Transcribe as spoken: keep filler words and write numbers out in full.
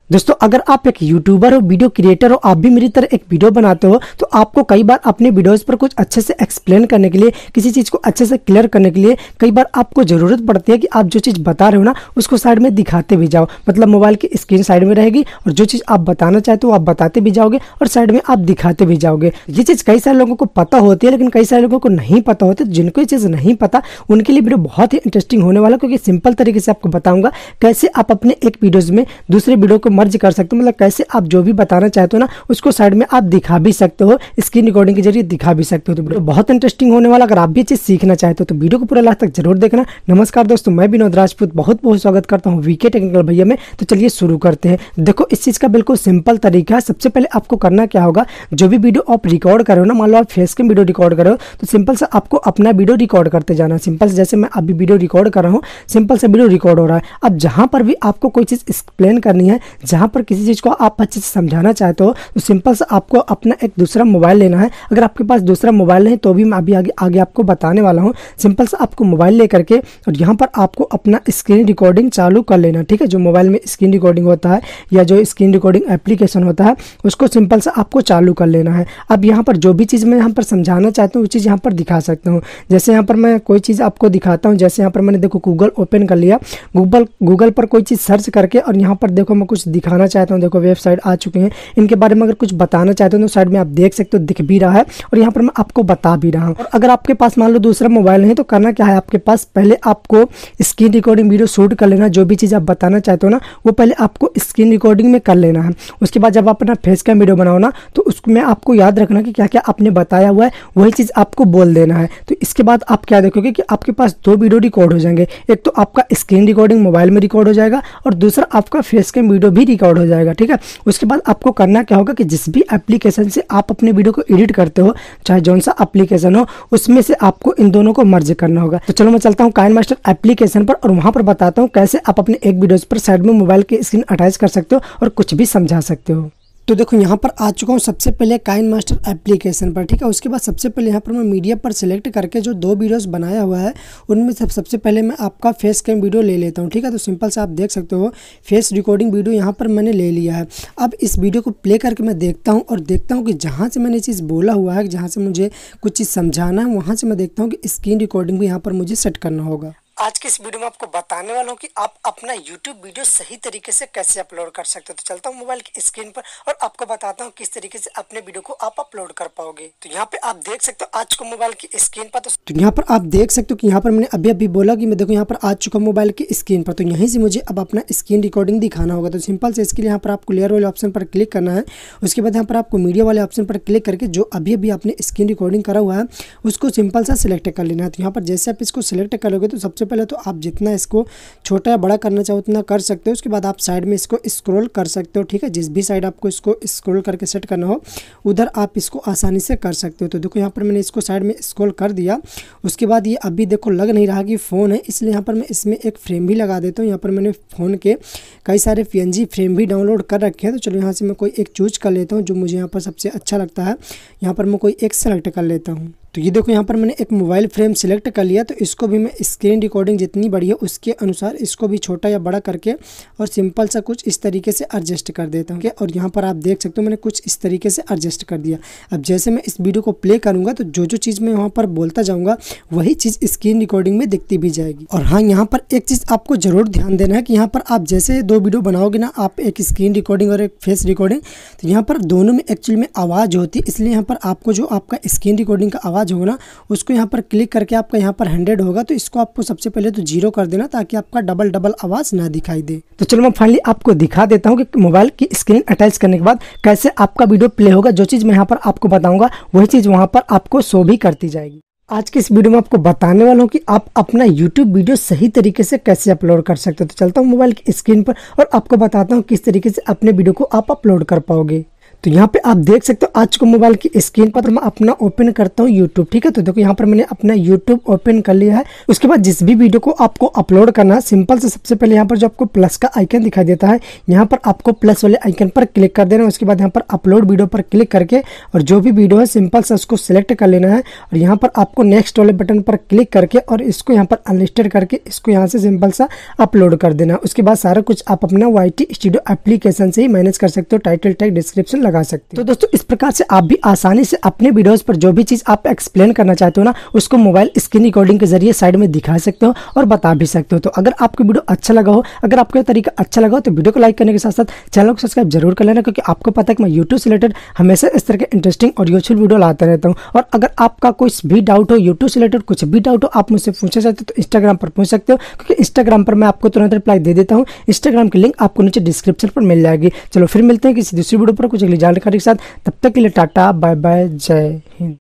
दोस्तों अगर आप एक यूट्यूबर हो, वीडियो क्रिएटर हो, आप भी मेरी तरह एक वीडियो बनाते हो तो आपको कई बार अपने वीडियोस पर कुछ अच्छे से एक्सप्लेन करने के लिए, किसी चीज़ को अच्छे से क्लियर करने के लिए कई बार आपको ज़रूरत पड़ती है कि आप जो चीज़ बता रहे हो ना उसको साइड में दिखाते भी जाओ। मतलब मोबाइल की स्क्रीन साइड में रहेगी और जो चीज़ आप बताना चाहते हो आप बताते भी जाओगे और साइड में आप दिखाते भी जाओगे। ये चीज़ कई सारे लोगों को पता होती है लेकिन कई सारे लोगों को नहीं पता होती। जिनको ये चीज़ नहीं पता उनके लिए वीडियो बहुत ही इंटरेस्टिंग होने वाला, क्योंकि सिंपल तरीके से आपको बताऊंगा कैसे आप अपने एक वीडियोज़ में दूसरे वीडियो को मर्ज कर सकते हो। मतलब कैसे आप जो भी बताना चाहते हो ना उसको साइड में आप दिखा भी सकते हो, स्क्रीन रिकॉर्डिंग के जरिए दिखा भी सकते हो। तो वीडियो बहुत इंटरेस्टिंग होने वाला। अगर आप भी चीज सीखना चाहते हो तो वीडियो को पूरा लास्ट तक जरूर देखना। नमस्कार दोस्तों, मैं विनोद राजपूत बहुत बहुत स्वागत करता हूँ वीके टेक्निकल भैया में। तो चलिए शुरू करते हैं। देखो इस चीज का बिल्कुल सिंपल तरीका है। सबसे पहले आपको करना क्या होगा, जो भी वीडियो आप रिकॉर्ड करो ना, मान लो आप फेस कैम वीडियो रिकॉर्ड करो तो सिंपल से आपको अपना वीडियो रिकॉर्ड करते जाना। सिंपल से जैसे मैं अभी वीडियो रिकॉर्ड कर रहा हूँ, सिंपल से वीडियो रिकॉर्ड हो रहा है। अब जहां पर भी आपको कोई चीज एक्सप्लेन करनी है, जहां पर किसी चीज को आप अच्छे से समझाना चाहते हो तो सिंपल से आपको अपना एक दूसरा मोबाइल लेना है। अगर आपके पास दूसरा मोबाइल नहीं तो भी मैं अभी आगे आगे आपको बताने वाला हूं। सिंपल से आपको मोबाइल लेकर के और यहाँ पर आपको अपना स्क्रीन रिकॉर्डिंग चालू कर लेना, ठीक है। जो मोबाइल में स्क्रीन रिकॉर्डिंग होता है या जो स्क्रीन रिकॉर्डिंग एप्लीकेशन होता है उसको सिंपल से आपको चालू कर लेना है। अब यहाँ पर जो भी चीज़ मैं यहाँ पर समझाना चाहता हूँ वो चीज़ यहाँ पर दिखा सकता हूँ। जैसे यहाँ पर मैं कोई चीज़ आपको दिखाता हूँ, जैसे यहाँ पर मैंने देखो गूगल ओपन कर लिया, गूगल गूगल पर कोई चीज़ सर्च करके और यहाँ पर देखो मैं कुछ दिखाना चाहता हूँ। देखो वेबसाइट आ चुके हैं, इनके बारे में अगर कुछ बताना चाहते हो तो साइड में आप देख सकते हो, दिख भी रहा है और यहाँ पर मैं आपको बता भी रहा हूँ। और अगर आपके पास मान लो दूसरा मोबाइल नहीं तो करना क्या है, आपके पास पहले आपको स्क्रीन रिकॉर्डिंग वीडियो शूट कर लेना। जो भी चीज़ आप बताना चाहते हो ना वो पहले आपको स्क्रीन रिकॉर्डिंग में कर लेना है। उसके बाद जब आप अपना फेस कैम वीडियो बनाओ ना तो उसमें आपको याद रखना कि क्या क्या आपने बताया हुआ है वही चीज़ आपको बोल देना है। तो इसके बाद आप क्या देखोगे कि आपके पास दो वीडियो रिकॉर्ड हो जाएंगे। एक तो आपका स्क्रीन रिकॉर्डिंग मोबाइल में रिकॉर्ड हो जाएगा और दूसरा आपका फेस कैम वीडियो भी रिकॉर्ड हो जाएगा, ठीक है। उसके बाद आपको करना क्या होगा कि जिस भी एप्लीकेशन से आप अपने वीडियो को एडिट करते हो, चाहे जौन सा एप्लीकेशन हो, उसमें से आपको इन दोनों को मर्ज करना होगा। तो चलो मैं चलता हूँ काइनमास्टर एप्लीकेशन पर और वहां पर बताता हूँ कैसे आप अपने एक वीडियोस पर साइड में मोबाइल की स्क्रीन अटैच कर सकते हो और कुछ भी समझा सकते हो। तो देखो यहाँ पर आ चुका हूँ सबसे पहले काइनमास्टर एप्लीकेशन पर, ठीक है। उसके बाद सबसे पहले यहाँ पर मैं मीडिया पर सिलेक्ट करके जो दो वीडियोस बनाया हुआ है उनमें सब सबसे पहले मैं आपका फेस कैम वीडियो ले लेता हूँ, ठीक है। तो सिंपल से आप देख सकते हो फेस रिकॉर्डिंग वीडियो यहाँ पर मैंने ले लिया है। अब इस वीडियो को प्ले करके मैं देखता हूँ और देखता हूँ कि जहाँ से मैंने चीज़ बोला हुआ है, जहाँ से मुझे कुछ चीज़ समझाना है, वहाँ से मैं देखता हूँ कि स्क्रीन रिकॉर्डिंग भी यहाँ पर मुझे सेट करना होगा। आज के इस वीडियो में आपको बताने वाला हूँ कि आप अपना YouTube वीडियो सही तरीके से कैसे अपलोड कर सकते हो। तो चलता हूँ मोबाइल की स्क्रीन पर और आपको बताता हूँ किस तरीके से अपने वीडियो को आप अपलोड कर पाओगे। तो यहाँ पे आप देख सकते हो आज को मोबाइल की स्क्रीन पर। तो यहाँ पर आप देख सकते हो कि यहाँ पर मैंने अभी अभी बोला कि मैं देखो यहाँ पर आ चुका मोबाइल की स्क्रीन पर। तो यहीं से मुझे अब अपना स्क्रीन रिकॉर्डिंग दिखाना होगा। तो सिंपल से इसके लिए यहाँ पर आपको लेयर वाले ऑप्शन पर क्लिक करना है। उसके बाद यहाँ पर आपको मीडिया वाले ऑप्शन पर क्लिक करके जो अभी अभी आपने स्क्रीन रिकॉर्डिंग करा हुआ है उसको सिंपल सा सिलेक्ट कर लेना है। तो यहाँ पर जैसे आप इसको सिलेक्ट करोगे तो सबसे पहले तो आप जितना इसको छोटा या बड़ा करना चाहो उतना कर सकते हो। उसके बाद आप साइड में इसको स्क्रॉल कर सकते हो, ठीक है। जिस भी साइड आपको इसको स्क्रॉल करके सेट करना हो उधर आप इसको आसानी से कर सकते हो। तो देखो यहाँ पर मैंने इसको साइड में स्क्रॉल कर दिया। उसके बाद ये अभी देखो लग नहीं रहा कि फ़ोन है, इसलिए यहाँ पर मैं इसमें एक फ्रेम भी लगा देता हूँ। यहाँ पर मैंने फ़ोन के कई सारे पीएनजी फ्रेम भी डाउनलोड कर रखे हैं। तो चलो यहाँ से मैं कोई एक चूज कर लेता हूँ जो मुझे यहाँ पर सबसे अच्छा लगता है। यहाँ पर मैं कोई एक सेलेक्ट कर लेता हूँ। तो ये देखो यहाँ पर मैंने एक मोबाइल फ्रेम सिलेक्ट कर लिया। तो इसको भी मैं स्क्रीन रिकॉर्डिंग जितनी बड़ी है उसके अनुसार इसको भी छोटा या बड़ा करके और सिंपल सा कुछ इस तरीके से एडजस्ट कर देता हूँ। और यहाँ पर आप देख सकते हो मैंने कुछ इस तरीके से एडजस्ट कर दिया। अब जैसे मैं इस वीडियो को प्ले करूँगा तो जो जो चीज़ मैं वहाँ पर बोलता जाऊँगा वही चीज़ स्क्रीन रिकॉर्डिंग में दिखती भी जाएगी। और हाँ, यहाँ पर एक चीज़ आपको ज़रूर ध्यान देना है कि यहाँ पर आप जैसे दो वीडियो बनाओगे ना, आप एक स्क्रीन रिकॉर्डिंग और एक फेस रिकॉर्डिंग, तो यहाँ पर दोनों में एक्चुअली में आवाज़ होती है। इसलिए यहाँ पर आपको जो आपका स्क्रीन रिकॉर्डिंग का आवाज़ होगा ना उसको यहाँ पर क्लिक करके आपका यहाँ पर हंड्रेड होगा तो इसको आपको सबसे पहले तो जीरो कर देना ताकि आपका डबल डबल आवाज ना दिखाई दे। तो चलो मैं फाइनली आपको दिखा देता हूँ कि मोबाइल की स्क्रीन अटैच करने के बाद कैसे आपका वीडियो प्ले होगा। जो चीज़ मैं यहाँ पर आपको बताऊंगा वही चीज़ वहाँ पर आपको शो भी करती जाएगी। आज के इस वीडियो में आपको बताने वाला हूँ कि आप अपना YouTube वीडियो सही तरीके से कैसे अपलोड कर सकते हो। तो चलता हूँ मोबाइल की स्क्रीन पर और आपको बताता हूँ किस तरीके से अपने वीडियो को आप अपलोड कर पाओगे। तो यहाँ पे आप देख सकते हो आज को मोबाइल की स्क्रीन पर मैं अपना ओपन करता हूँ यूट्यूब। ठीक है, तो देखो यहाँ पर मैंने अपना यूट्यूब ओपन कर लिया है। उसके बाद जिस भी वीडियो को आपको अपलोड करना है, सिंपल से सबसे पहले यहाँ पर जो आपको प्लस का आइकन दिखाई देता है, यहाँ पर आपको प्लस वाले आइकन पर क्लिक कर देना है। उसके बाद यहाँ पर अपलोड वीडियो पर क्लिक करके और जो भी वीडियो है सिंपल से उसको सिलेक्ट कर लेना है और यहाँ पर आपको नेक्स्ट वाले बटन पर क्लिक करके और इसको यहाँ पर अनलिस्टेड करके इसको यहाँ से सिंपल सा अपलोड कर देना। उसके बाद सारा कुछ आप अपना वाई टी स्टूडियो एप्लीकेशन से ही मैनेज कर सकते हो, टाइटल टैग डिस्क्रिप्शन लगा सकते हो। तो दोस्तों इस प्रकार से आप भी आसानी से अपने वीडियोस पर जो भी चीज आप एक्सप्लेन करना चाहते हो ना, उसको मोबाइल स्क्रीन रिकॉर्डिंग के जरिए साइड में दिखा सकते हो और बता भी सकते हो। तो अगर आपको वीडियो अच्छा लगा हो, अगर आपको तरीका अच्छा लगा हो तो वीडियो को लाइक करने के साथ साथ चैनल को सब्सक्राइब जरूर कर लेना, क्योंकि आपको पता है कि मैं यूट्यूब से रिलेटेड हमेशा इस तरह के इंटरेस्टिंग और यूजफुल वीडियो लाता रहता हूँ। और अगर आपका कोई भी डाउट हो यूट्यूब से रिलेटेड, कुछ भी डाउट हो आप मुझसे पूछना चाहते हो तो इंस्टाग्राम पर पूछ सकते हो, क्योंकि इंस्टाग्राम पर मैं आपको तुरंत रिप्लाई दे देता हूँ। इंस्टाग्राम की लिंक आपको नीचे डिस्क्रिप्शन पर मिल जाएगी। चलो फिर मिलते हैं किसी दूसरी वीडियो पर कुछ अगली जानकारी के साथ। तब तक के लिए टाटा बाय बाय, जय हिंद।